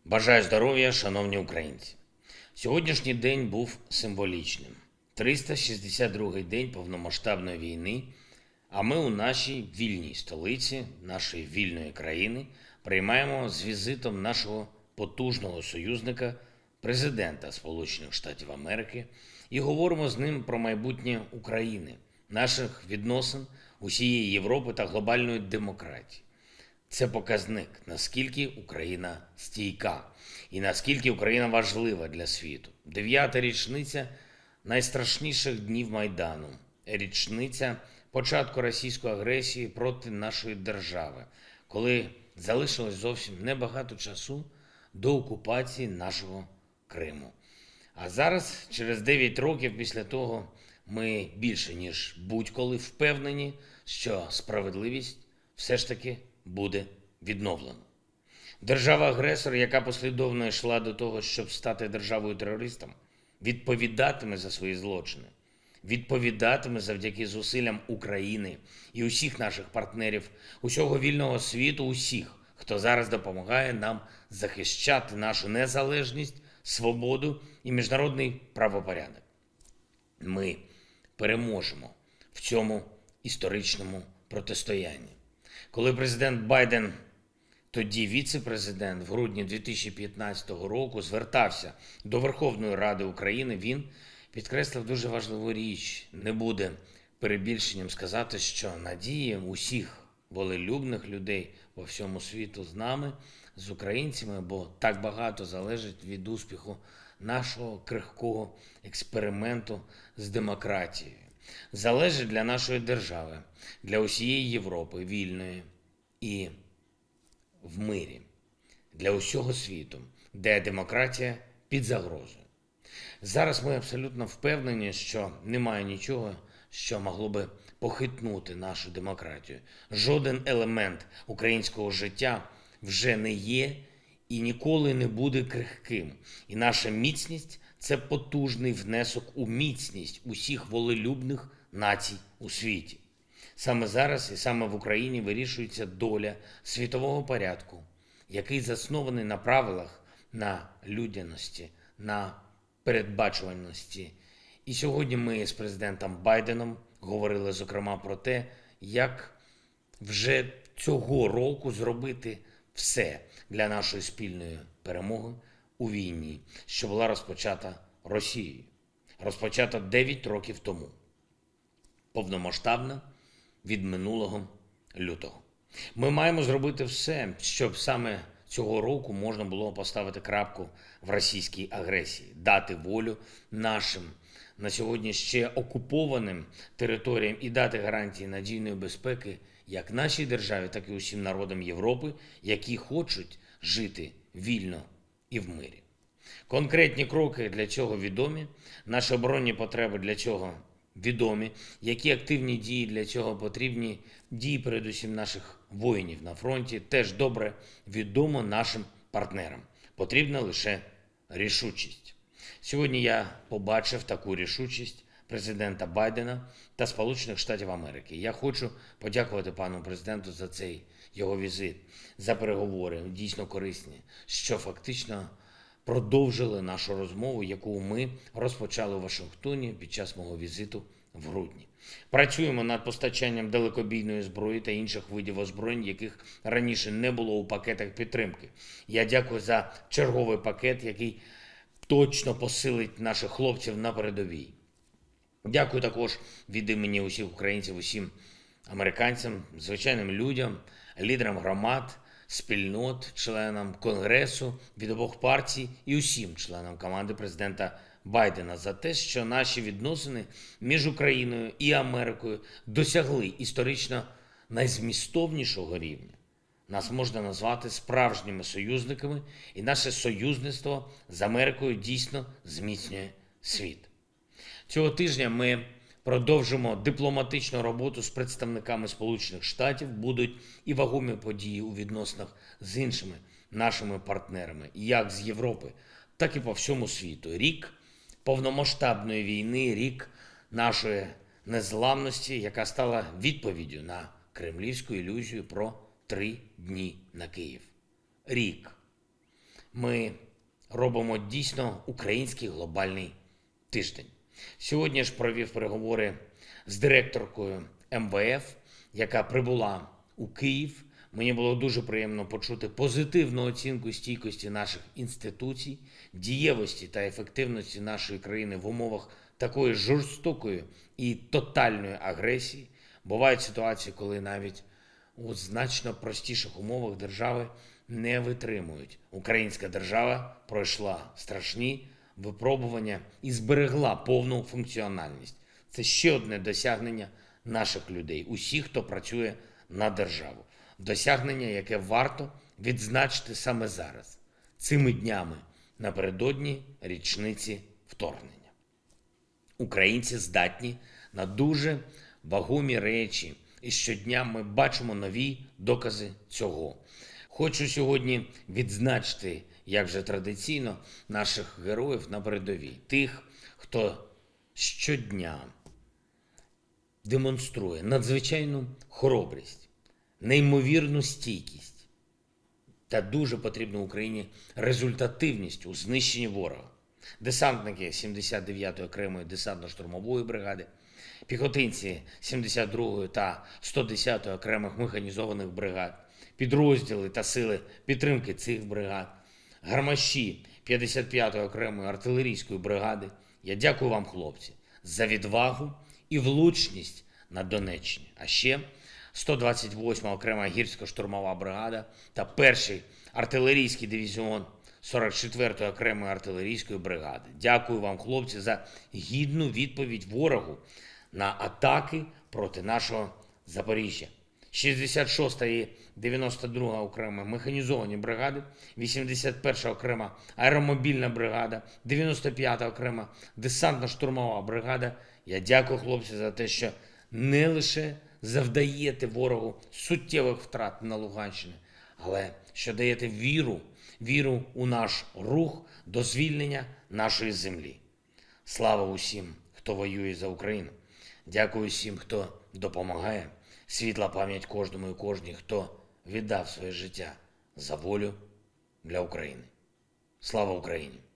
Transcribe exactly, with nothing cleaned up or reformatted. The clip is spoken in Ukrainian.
Бажаю здоров'я, шановні українці. Сьогоднішній день був символічним. триста шістдесят другий день повномасштабної війни, а ми у нашій вільній столиці, нашої вільної країни, приймаємо з візитом нашого потужного союзника, президента Сполучених Штатів Америки, і говоримо з ним про майбутнє України, наших відносин, усієї Європи та глобальної демократії. Це показник, наскільки Україна стійка і наскільки Україна важлива для світу. Дев'ята річниця найстрашніших днів Майдану, річниця початку російської агресії проти нашої держави, коли залишилось зовсім небагато часу до окупації нашого Криму. А зараз, через дев'ять років після того, ми більше ніж будь-коли впевнені, що справедливість все ж таки буде відновлено. Держава-агресор, яка послідовно йшла до того, щоб стати державою-терористом, відповідатиме за свої злочини, відповідатиме завдяки зусиллям України і усіх наших партнерів, усього вільного світу, усіх, хто зараз допомагає нам захищати нашу незалежність, свободу і міжнародний правопорядок. Ми переможемо в цьому історичному протистоянні. Коли президент Байден, тоді віце-президент, в грудні дві тисячі п'ятнадцятого року звертався до Верховної Ради України, він підкреслив дуже важливу річ. Не буде перебільшенням сказати, що надії усіх волелюбних людей по всьому світу з нами, з українцями, бо так багато залежить від успіху нашого крихкого експерименту з демократією. Залежить для нашої держави, для усієї Європи вільної і в мирі, для усього світу, де демократія під загрозою. Зараз ми абсолютно впевнені, що немає нічого, що могло би похитнути нашу демократію. Жоден елемент українського життя вже не є і ніколи не буде крихким. І наша міцність – це потужний внесок у міцність усіх волелюбних націй у світі. Саме зараз і саме в Україні вирішується доля світового порядку, який заснований на правилах, на людяності, на передбачуваності. І сьогодні ми з президентом Байденом говорили, зокрема, про те, як вже цього року зробити все для нашої спільної перемоги у війні, що була розпочата Росією. Розпочата дев'ять років тому. Повномасштабна від минулого лютого. Ми маємо зробити все, щоб саме цього року можна було поставити крапку в російській агресії, дати волю нашим на сьогодні ще окупованим територіям і дати гарантії надійної безпеки як нашій державі, так і усім народам Європи, які хочуть жити вільно і в мирі. Конкретні кроки для цього відомі, наші оборонні потреби для цього відомі, які активні дії для цього потрібні, дії передусім наших воїнів на фронті, теж добре відомо нашим партнерам. Потрібна лише рішучість. Сьогодні я побачив таку рішучість президента Байдена та Сполучених Штатів Америки. Я хочу подякувати пану президенту за цей його візит, за переговори, дійсно корисні, що фактично продовжили нашу розмову, яку ми розпочали у Вашингтоні під час мого візиту в грудні. Працюємо над постачанням далекобійної зброї та інших видів озброєнь, яких раніше не було у пакетах підтримки. Я дякую за черговий пакет, який точно посилить наших хлопців на передовій. Дякую також від імені усіх українців, усім американцям, звичайним людям, лідерам громад, спільнот, членам Конгресу від обох партій і усім членам команди президента Байдена за те, що наші відносини між Україною і Америкою досягли історично найзмістовнішого рівня. Нас можна назвати справжніми союзниками, і наше союзництво з Америкою дійсно зміцнює світ. Цього тижня ми продовжимо дипломатичну роботу з представниками Сполучених Штатів, будуть і вагомі події у відносинах з іншими нашими партнерами, як з Європи, так і по всьому світу. Рік повномасштабної війни, рік нашої незламності, яка стала відповіддю на кремлівську ілюзію про три дні на Київ. Рік. ми робимо дійсно український глобальний тиждень. Сьогодні я ж провів переговори з директоркою ем ве еф, яка прибула у Київ. Мені було дуже приємно почути позитивну оцінку стійкості наших інституцій, дієвості та ефективності нашої країни в умовах такої жорстокої і тотальної агресії. Бувають ситуації, коли навіть у значно простіших умовах держави не витримують. Українська держава пройшла страшні випробування і зберегла повну функціональність. Це ще одне досягнення наших людей, усіх, хто працює на державу. Досягнення, яке варто відзначити саме зараз, цими днями, напередодні річниці вторгнення. Українці здатні на дуже вагомі речі, і щодня ми бачимо нові докази цього. Хочу сьогодні відзначити, як вже традиційно, наших героїв на передовій. Тих, хто щодня демонструє надзвичайну хоробрість, неймовірну стійкість та дуже потрібну Україні результативність у знищенні ворога. Десантники сімдесят дев'ятої окремої десантно-штурмової бригади, піхотинці сімдесят другої та сто десятої окремих механізованих бригад, підрозділи та сили підтримки цих бригад, гармаші п'ятдесят п'ятої окремої артилерійської бригади. Я дякую вам, хлопці, за відвагу і влучність на Донеччині. А ще сто двадцять восьма окрема гірсько-штурмова бригада та перший артилерійський дивізіон сорок четвертої окремої артилерійської бригади. Дякую вам, хлопці, за гідну відповідь ворогу на атаки проти нашого Запоріжжя. шістдесят шоста і дев'яносто друга окрема механізовані бригади, вісімдесят перша окрема аеромобільна бригада, дев'яносто п'ята окрема десантно-штурмова бригада. Я дякую, хлопці, за те, що не лише завдаєте ворогу суттєвих втрат на Луганщині, але що даєте віру, віру у наш рух до звільнення нашої землі. Слава усім, хто воює за Україну. Дякую всім, хто допомагає. Світла пам'ять кожному і кожній, хто віддав своє життя за волю для України. Слава Україні!